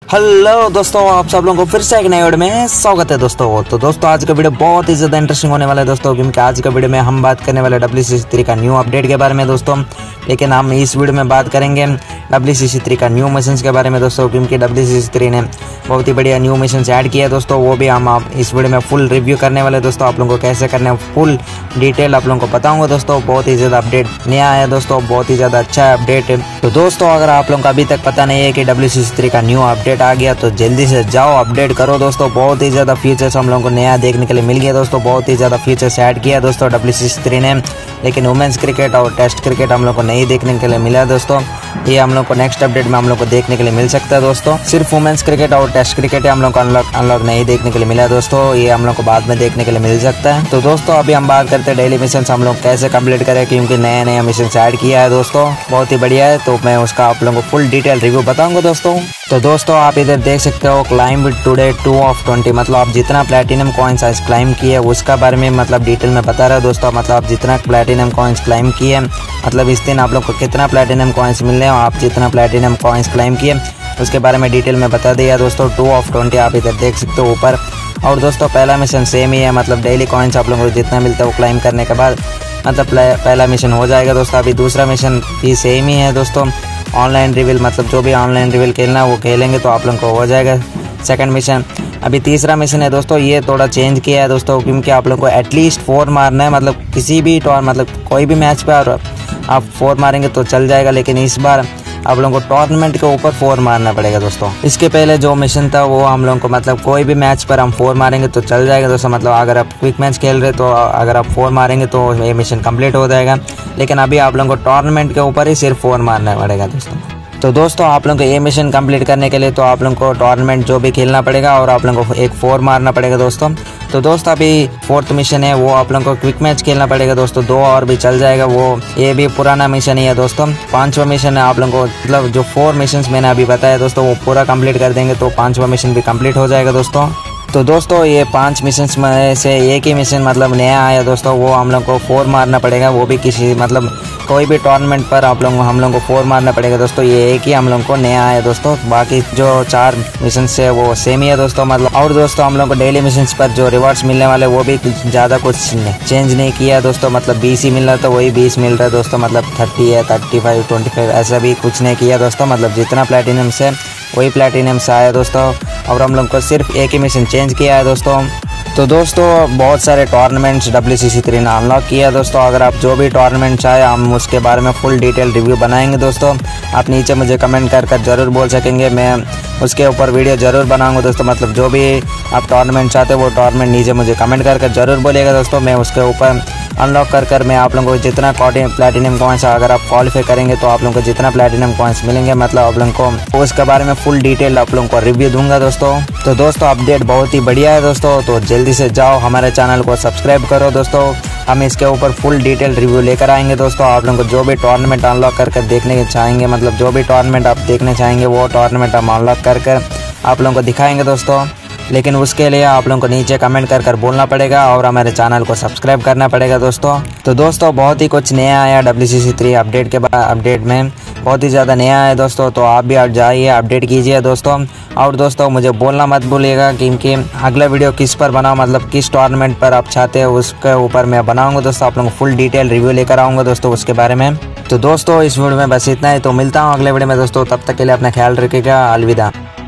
Hello दोस्तों, आप सब लोगों को फिर से एक नए वीडियो में स्वागत है दोस्तों। तो दोस्तों आज का वीडियो बहुत ही ज़्यादा इंटरेस्टिंग होने वाला है दोस्तों, क्योंकि आज का वीडियो में हम बात करने वाले WCC3 का न्यू अपडेट के बारे में दोस्तों। लेकिन हम इस वीडियो में बात करेंगे WCC3 का न्यू मिशन के बारे में दोस्तों, क्योंकि WCC3 ने बहुत ही बढ़िया न्यू मिशन ऐड किया है दोस्तों। वो भी हम आप इस वीडियो में फुल रिव्यू करने वाले दोस्तों। आप लोगों को कैसे करना है फुल डिटेल आप लोगों को बताऊंगा दोस्तों। बहुत ही ज़्यादा अपडेट नया है दोस्तों, बहुत ही ज़्यादा अच्छा अपडेट है। तो दोस्तों अगर आप लोगों को अभी तक पता नहीं है कि WCC3 का न्यू अपडेट आ गया, तो जल्दी से जाओ अपडेट करो दोस्तों। बहुत ही ज़्यादा फीचर्स हम लोगों को नया देखने के लिए मिल गया दोस्तों। बहुत ही ज़्यादा फीचर्स ऐड किया दोस्तों WCC3 ने। लेकिन वुमेन्स क्रिकेट और टेस्ट क्रिकेट हम लोग को नहीं देखने के लिए मिला दोस्तों। ये हम लोग को नेक्स्ट अपडेट में हम लोग को देखने के लिए मिल सकता है दोस्तों। सिर्फ वुमेन्स क्रिकेट और टेस्ट क्रिकेट हम लोग को अनलॉक नहीं देखने के लिए मिला दोस्तों। ये हम लोग को बाद में देखने के लिए मिल सकता है। तो दोस्तों अभी हम बात करते हैं डेली मिशन हम लोग कैसे कंप्लीट करें, क्योंकि नया मिशन ऐड किया है दोस्तों। बहुत ही बढ़िया है, तो मैं उसका आप लोगों को फुल डिटेल रिव्यू बताऊंगा दोस्तों। तो दोस्तों आप इधर देख सकते हो क्लाइम टुडे 2 of 20, मतलब आप जितना प्लेटिनम कॉइन्स आज क्लाइम किए उसका बारे में मतलब डिटेल में बता रहा है दोस्तों। मतलब आप जितना प्लेटिनम कॉइन्स क्लाइम किए, मतलब इस दिन आप लोग को कितना प्लेटिनम कॉइन्स मिल रहे हैं, आप जितना प्लेटिनम कॉइन्स क्लाइम किए उसके बारे में डिटेल में बता दिया दोस्तों। 2 of 20 आप इधर देख सकते हो ऊपर। और दोस्तों पहला मिशन सेम ही है, मतलब डेली कॉइन्स आप लोगों को जितना मिलता है वो क्लाइम करने के बाद मतलब पहला मिशन हो जाएगा दोस्तों। अभी दूसरा मिशन भी सेम ही है दोस्तों। ऑनलाइन रिवील, मतलब जो भी ऑनलाइन रिवील खेलना है वो खेलेंगे तो आप लोगों को हो जाएगा सेकंड मिशन। अभी तीसरा मिशन है दोस्तों, ये थोड़ा चेंज किया है दोस्तों, क्योंकि आप लोगों को एटलीस्ट 4 मारना है। मतलब किसी भी मतलब कोई भी मैच पे आप 4 मारेंगे तो चल जाएगा, लेकिन इस बार आप लोगों को टूर्नामेंट के ऊपर 4 मारना पड़ेगा दोस्तों। इसके पहले जो मिशन था वो हम लोगों को मतलब कोई भी मैच पर हम 4 मारेंगे तो चल जाएगा दोस्तों। मतलब अगर आप क्विक मैच खेल रहे तो अगर आप 4 मारेंगे तो ये मिशन कंप्लीट हो जाएगा। लेकिन अभी आप लोगों को टूर्नामेंट के ऊपर ही सिर्फ 4 मारना पड़ेगा दोस्तों। तो दोस्तों आप लोगों को ये मिशन कंप्लीट करने के लिए तो आप लोगों को टूर्नामेंट जो भी खेलना पड़ेगा और आप लोगों को एक 4 मारना पड़ेगा दोस्तों। तो दोस्तों अभी 4th मिशन है, वो आप लोगों को क्विक मैच खेलना पड़ेगा दोस्तों। 2 और भी चल जाएगा, वो ये भी पुराना मिशन ही है दोस्तों। 5वां मिशन है, आप लोगों को मतलब जो 4 मिशन मैंने अभी बताया दोस्तों वो पूरा कंप्लीट कर देंगे तो 5वां मिशन भी कंप्लीट हो जाएगा दोस्तों। तो दोस्तों ये 5 मिशन में से एक ही मिशन मतलब नया आया दोस्तों, वो हम लोग को 4 मारना पड़ेगा। वो भी किसी मतलब कोई भी टूर्नामेंट पर हम लोग को 4 मारना पड़ेगा दोस्तों। ये एक ही हम लोग को नया आया दोस्तों, बाकी जो 4 मिशन है वो सेम ही है दोस्तों मतलब। और दोस्तों हम लोग को डेली मिशन पर जो रिवार्ड्स मिलने वाले वो भी ज़्यादा कुछ चेंज नहीं किया दोस्तों। मतलब 20 ही मिल रहा था, वही 20 मिल रहा है दोस्तों। मतलब 30 है, 35, 25 ऐसा भी कुछ नहीं किया दोस्तों। मतलब जितना प्लेटिनम से वही प्लेटिनम से आया दोस्तों। और हम लोग को सिर्फ एक ही मिशन चेंज किया है दोस्तों। तो दोस्तों बहुत सारे टूर्नामेंट्स WCC3 ने अनलॉक किया दोस्तों। अगर आप जो भी टूर्नामेंट चाहे हम उसके बारे में फुल डिटेल रिव्यू बनाएंगे दोस्तों। आप नीचे मुझे कमेंट कर ज़रूर बोल सकेंगे, मैं उसके ऊपर वीडियो ज़रूर बनाऊंगा दोस्तों। मतलब जो भी आप टूर्नामेंट चाहते हो वो टूर्नामेंट नीचे मुझे कमेंट कर ज़रूर बोलिएगा दोस्तों। मैं उसके ऊपर अनलॉक कर मैं आप लोगों को जितना प्लेटिनम कॉइन्स अगर आप क्वालिफाई करेंगे तो आप लोगों को जितना प्लेटिनम कॉइन्स मिलेंगे मतलब आप लोगों को उसके बारे में फुल डिटेल आप लोगों को रिव्यू दूंगा दोस्तों। तो दोस्तों अपडेट बहुत ही बढ़िया है दोस्तों, तो जल्दी से जाओ हमारे चैनल को सब्सक्राइब करो दोस्तों। हम इसके ऊपर फुल डिटेल रिव्यू लेकर आएंगे दोस्तों। आप लोगों को जो भी टूर्नामेंट अनलॉक कर देखने चाहेंगे, मतलब जो भी टूर्नामेंट आप देखने चाहेंगे वो टूर्नामेंट हम अनलॉक कर आप लोगों को दिखाएंगे दोस्तों। लेकिन उसके लिए आप लोगों को नीचे कमेंट कर बोलना पड़ेगा और हमारे चैनल को सब्सक्राइब करना पड़ेगा दोस्तों। तो दोस्तों बहुत ही कुछ नया आया WCC3 अपडेट के बाद, अपडेट में बहुत ही ज़्यादा नया है दोस्तों। तो आप भी आप जाइए अपडेट कीजिए दोस्तों। और दोस्तों मुझे बोलना मत भूलिएगा, क्योंकि अगला वीडियो किस पर बनाओ, मतलब किस टूर्नामेंट पर आप चाहते हो उसके ऊपर मैं बनाऊँगा दोस्तों। आप लोगों को फुल डिटेल रिव्यू लेकर आऊँगा दोस्तों उसके बारे में। तो दोस्तों इस वीडियो में बस इतना ही, तो मिलता हूँ अगले वीडियो में दोस्तों। तब तक के लिए अपना ख्याल रखिएगा, अलविदा।